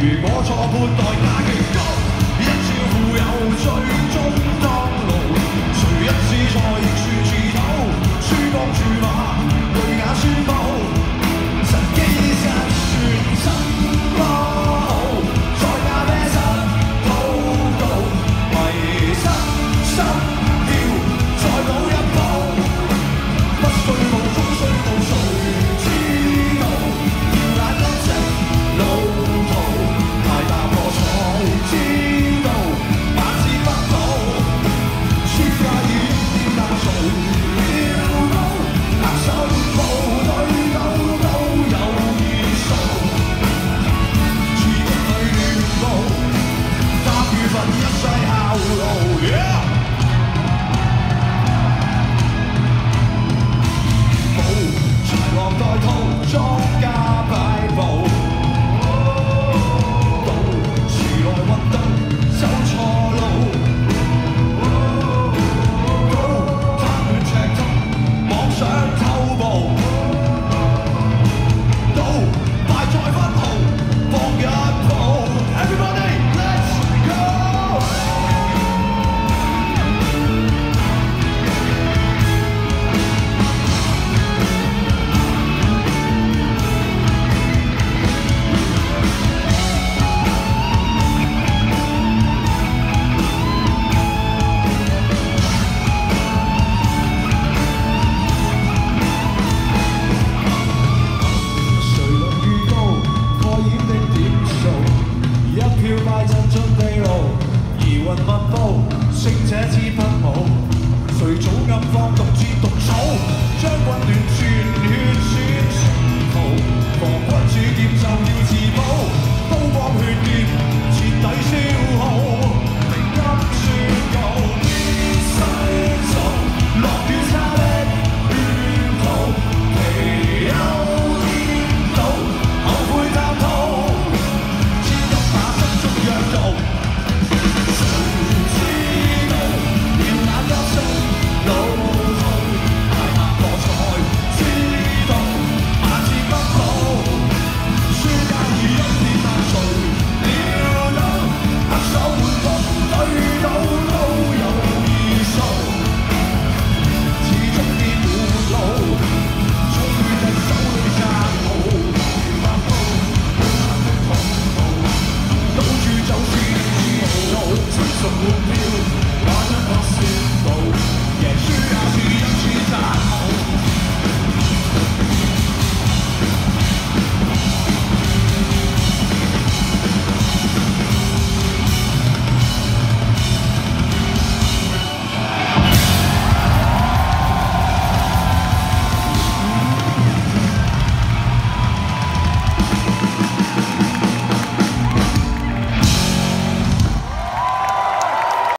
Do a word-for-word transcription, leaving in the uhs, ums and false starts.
如果錯判代價極高，一朝富有最終當路，誰一試錯亦算自討，輸光注馬，淚眼宣佈，神機失算真不好，在咖啡室禱告，迷失心跳，再補一鋪，不需夢中需夢，誰知道，耀眼燈色路途，太踏破才知道，萬事不保，穿花衣點但誰料到，握手部隊都都有意數，刺激裏亂舞，答與份一世效勞。Yeah! 冇豺狼代套裝加擺布，到時來運動走錯路，到貪戀赤通妄想偷步，到敗在分毫放一鋪。Everybody let's go！誰能預告蓋掩的點數？一票敗陣進地牢，疑雲密布，勝者之不武。誰早暗放獨自獨草，將軍亂轉。